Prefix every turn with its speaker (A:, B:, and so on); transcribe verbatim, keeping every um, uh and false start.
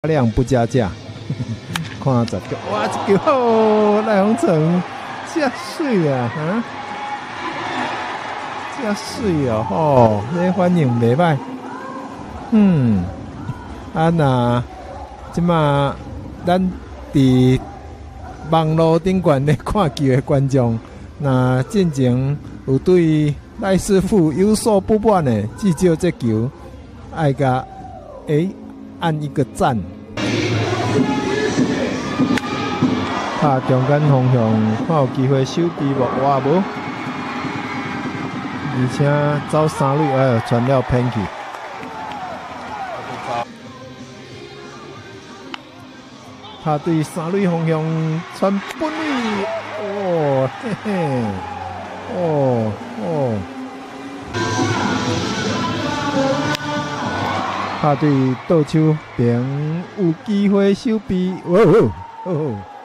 A: 量不加价，看十球，哇，这球好，赖鸿成，真水啊，哈，真水哦，吼，这反应袂歹，嗯，啊那，即马咱伫网络顶悬咧看球的观众，那进前有对赖师傅有所不满的，至少这球爱甲诶。按一个赞，拍中间方向，看有机会手臂无？哇无，而且走三垒，哎呦，传了偏去。拍对三垒方向传本垒，哦嘿嘿，哦哦。拍对倒手边有机会手臂，哦哦哦！